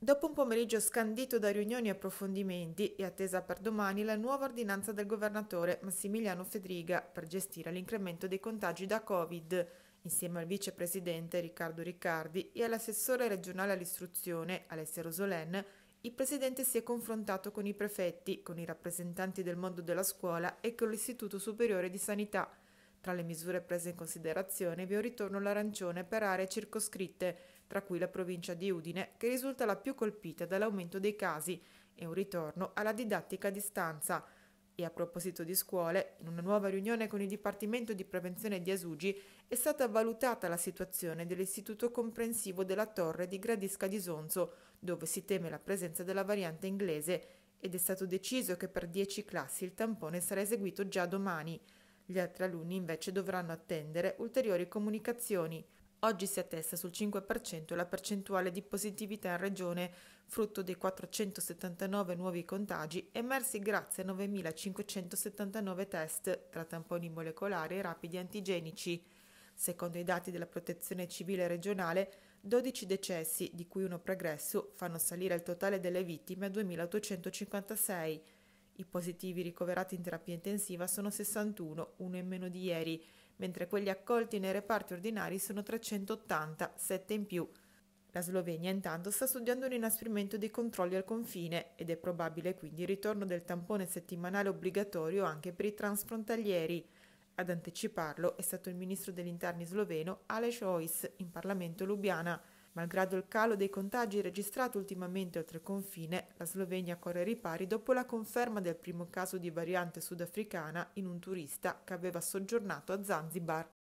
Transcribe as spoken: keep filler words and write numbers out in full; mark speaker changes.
Speaker 1: Dopo un pomeriggio scandito da riunioni e approfondimenti, è attesa per domani la nuova ordinanza del governatore Massimiliano Fedriga per gestire l'incremento dei contagi da Covid. Insieme al vicepresidente Riccardo Riccardi e all'assessore regionale all'istruzione Alessia Rosolen, il presidente si è confrontato con i prefetti, con i rappresentanti del mondo della scuola e con l'Istituto Superiore di Sanità. Tra le misure prese in considerazione vi è un ritorno all'arancione per aree circoscritte, tra cui la provincia di Udine, che risulta la più colpita dall'aumento dei casi, e un ritorno alla didattica a distanza. E a proposito di scuole, in una nuova riunione con il Dipartimento di Prevenzione di Asugi è stata valutata la situazione dell'Istituto Comprensivo della Torre di Gradisca di Sonzo, dove si teme la presenza della variante inglese, ed è stato deciso che per dieci classi il tampone sarà eseguito già domani. Gli altri alunni invece dovranno attendere ulteriori comunicazioni. Oggi si attesta sul cinque per cento la percentuale di positività in regione, frutto dei quattrocentosettantanove nuovi contagi emersi grazie a novemilacinquecentosettantanove test tra tamponi molecolari e rapidi antigenici. Secondo i dati della Protezione Civile regionale, dodici decessi, di cui uno pregresso, fanno salire il totale delle vittime a duemilaottocentocinquantasei. I positivi ricoverati in terapia intensiva sono sessantuno, uno in meno di ieri, mentre quelli accolti nei reparti ordinari sono trecentottanta, sette in più. La Slovenia intanto sta studiando un inasprimento dei controlli al confine ed è probabile quindi il ritorno del tampone settimanale obbligatorio anche per i transfrontalieri. Ad anticiparlo è stato il ministro degli interni sloveno Aleš Hojs in Parlamento a Lubiana. Malgrado il calo dei contagi registrato ultimamente oltre confine, la Slovenia corre ai ripari dopo la conferma del primo caso di variante sudafricana in un turista che aveva soggiornato a Zanzibar.